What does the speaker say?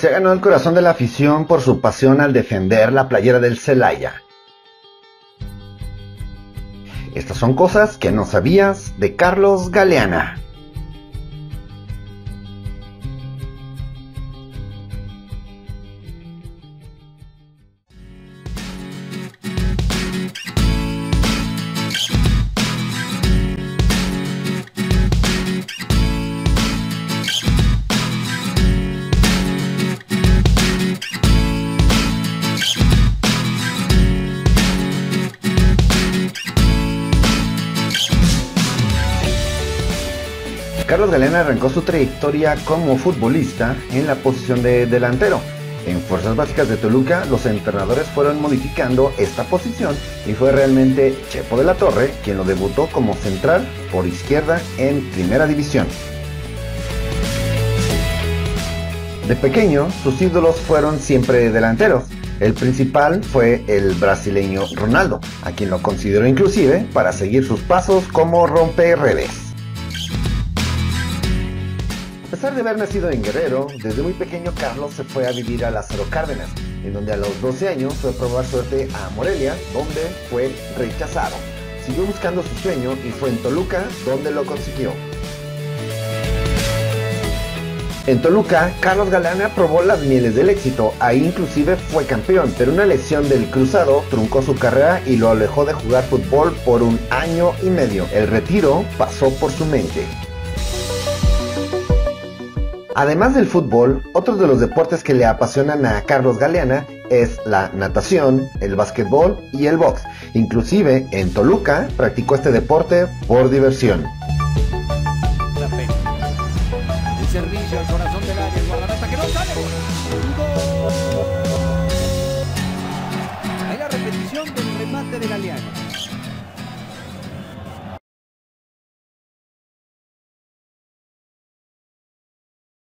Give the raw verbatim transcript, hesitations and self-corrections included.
Se ganó el corazón de la afición por su pasión al defender la playera del Celaya. Estas son cosas que no sabías de Carlos Galeana. Carlos Galeana arrancó su trayectoria como futbolista en la posición de delantero. En Fuerzas Básicas de Toluca, los entrenadores fueron modificando esta posición y fue realmente Chepo de la Torre quien lo debutó como central por izquierda en Primera División. De pequeño, sus ídolos fueron siempre delanteros. El principal fue el brasileño Ronaldo, a quien lo consideró inclusive para seguir sus pasos como romperedes. A pesar de haber nacido en Guerrero, desde muy pequeño Carlos se fue a vivir a Lázaro Cárdenas, en donde a los doce años fue a probar suerte a Morelia, donde fue rechazado. Siguió buscando su sueño y fue en Toluca donde lo consiguió. En Toluca, Carlos Galeana probó las mieles del éxito, ahí inclusive fue campeón, pero una lesión del cruzado truncó su carrera y lo alejó de jugar fútbol por un año y medio. El retiro pasó por su mente. Además del fútbol, otros de los deportes que le apasionan a Carlos Galeana es la natación, el básquetbol y el box. Inclusive en Toluca practicó este deporte por diversión. El servicio al corazón